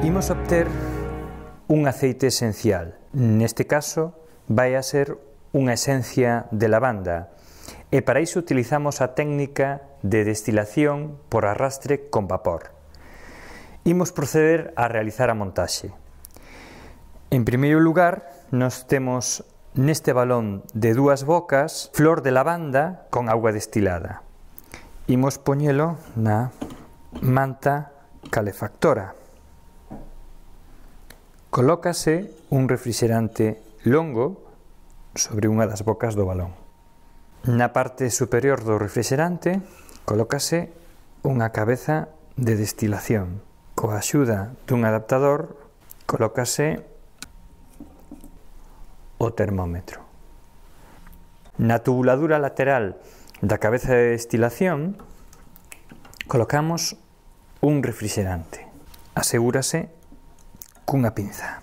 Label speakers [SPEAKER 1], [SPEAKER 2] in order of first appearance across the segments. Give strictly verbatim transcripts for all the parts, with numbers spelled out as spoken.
[SPEAKER 1] Imos obter un aceite esencial. Neste caso, vai a ser unha esencia de lavanda, e para iso utilizamos a técnica de destilación por arrastre con vapor. Imos proceder a realizar a montaxe. En primeiro lugar, nos temos neste balón de dúas bocas flor de lavanda con auga destilada. Imos poñelo na manta calefactora. Colócase un refrigerante longo sobre unha das bocas do balón. Na parte superior do refrigerante colócase unha cabeza de destilación. Coa axuda dun adaptador colócase o termómetro. Na tubuladura lateral da cabeza de destilación colocamos un refrigerante. Asegúrase cunha pinza.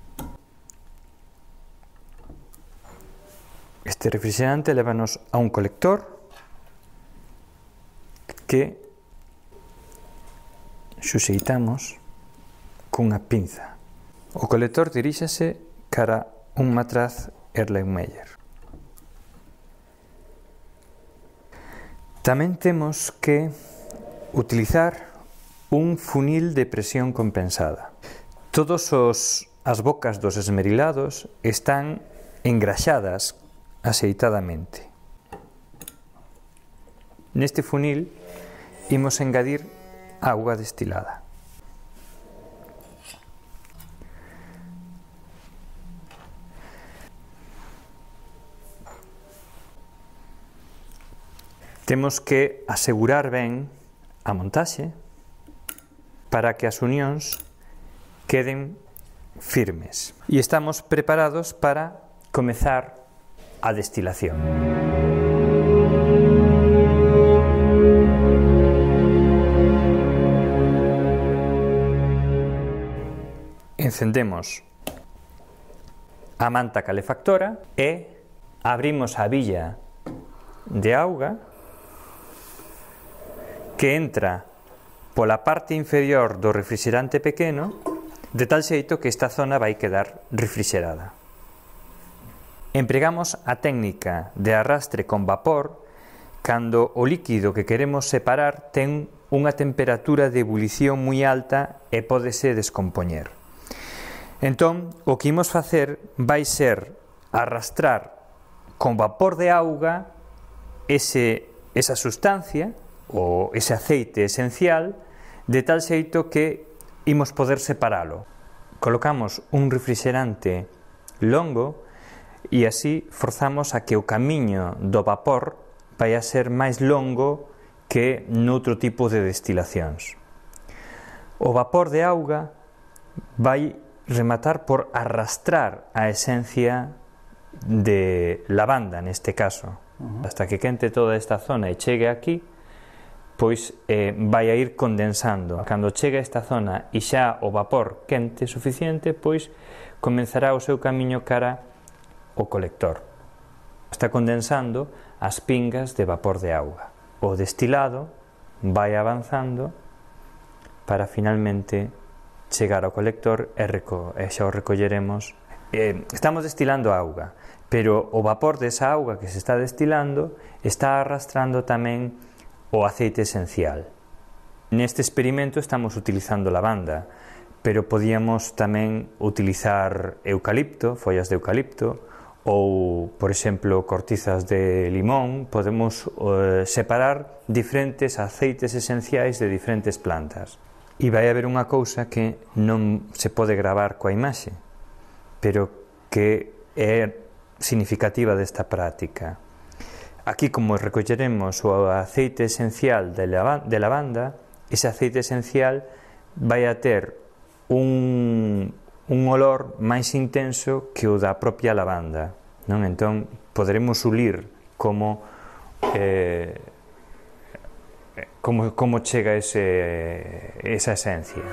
[SPEAKER 1] Este refrigerante lévanos a un colector que suxeitamos cunha pinza. O colector diríxase cara un matraz Erlenmeyer. Tamén temos que utilizar un funil de presión compensada. Todos os as bocas dos esmerilados están engraxadas axeitadamente. Neste funil imos engadir auga destilada. Temos que asegurar ben a montaxe para que as unións queden firmes. E estamos preparados para comezar a destilación. Encendemos a manta calefactora e abrimos a billa de auga que entra pola parte inferior do refrigerante pequeno, de tal xeito que esta zona vai quedar refrigerada. Empregamos a técnica de arrastre con vapor cando o líquido que queremos separar ten unha temperatura de ebulición moi alta e pódese descompoñer. Entón, o que imos facer vai ser arrastrar con vapor de auga ese, esa sustancia ou ese aceite esencial de tal xeito que imos poder separalo. Colocamos un refrigerante longo e así forzamos a que o camiño do vapor vai a ser máis longo que noutro tipo de destilacións. O vapor de auga vai rematar por arrastrar a esencia de lavanda, neste caso. Uh-huh. Hasta que quente toda esta zona e chegue aquí, pois eh, vai a ir condensando. Cando chegue a esta zona e xa o vapor quente suficiente, pois comenzará o seu camiño cara o colector. Está condensando as pingas de vapor de auga. O destilado vai avanzando para finalmente chegar ao colector e, reco e xa o recolleremos. Eh, estamos destilando auga, pero o vapor desa auga que se está destilando está arrastrando tamén o aceite esencial. Neste experimento estamos utilizando lavanda, pero podíamos tamén utilizar eucalipto, follas de eucalipto, ou, por exemplo, cortizas de limón. Podemos eh, separar diferentes aceites esenciais de diferentes plantas. E vai haber unha cousa que non se pode gravar coa imaxe, pero que é significativa desta práctica. Aquí, como recolleremos o aceite esencial de lavanda, ese aceite esencial vai a ter un, un olor máis intenso que o da propia lavanda, non? Entón, poderemos ulir como eh, como, como chega ese, esa esencia.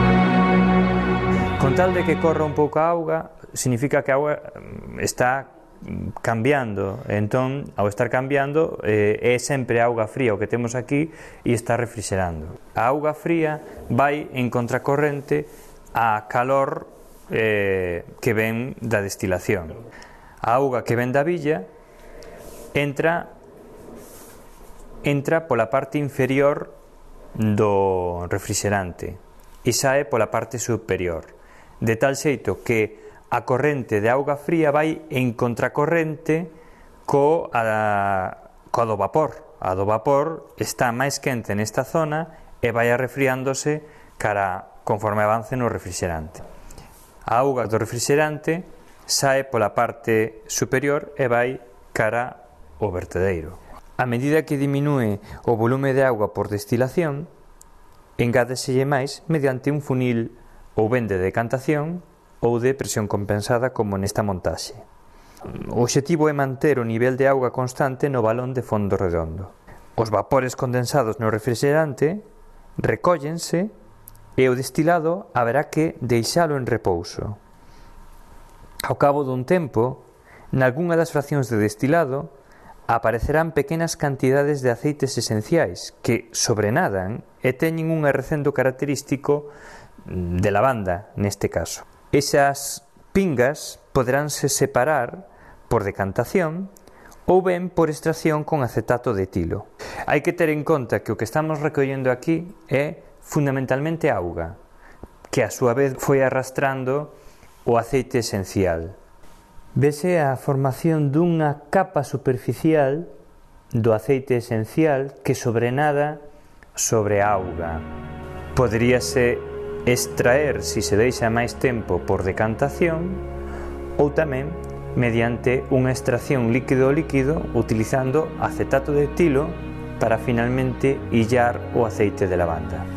[SPEAKER 1] Con tal de que corra un pouco a auga, significa que a auga está cambiando, entón, ao estar cambiando, eh, é sempre a auga fría o que temos aquí e está refrigerando. A auga fría vai en contracorrente a calor eh, que ven da destilación. A auga que ven da billa entra entra pola parte inferior do refrigerante e sae pola parte superior, de tal xeito que a corrente de auga fría vai en contracorrente co a, co do vapor. A do vapor está máis quente nesta zona e vai arrefriándose cara conforme avance no refrigerante. A auga do refrigerante sae pola parte superior e vai cara ao vertedeiro. A medida que diminúe o volume de auga por destilación, engádeselle máis mediante un funil ou ben de decantación ou de presión compensada como nesta montaxe. O obxectivo é manter o nivel de auga constante no balón de fondo redondo. Os vapores condensados no refrigerante recóllense e o destilado haberá que deixalo en repouso. Ao cabo dun tempo, nalgunha das fraccións de destilado aparecerán pequenas cantidades de aceites esenciais que sobrenadan e teñen un arrecendo característico de lavanda neste caso. Esas pingas poderánse separar por decantación ou ben por extracción con acetato de etilo. Hai que ter en conta que o que estamos recollendo aquí é fundamentalmente auga, que a súa vez foi arrastrando o aceite esencial. Vese a formación dunha capa superficial do aceite esencial que sobrenada sobre a auga. Poderíase extraer se se deixa máis tempo por decantación ou tamén mediante unha extracción líquido-líquido utilizando acetato de etilo para finalmente illar o aceite de lavanda.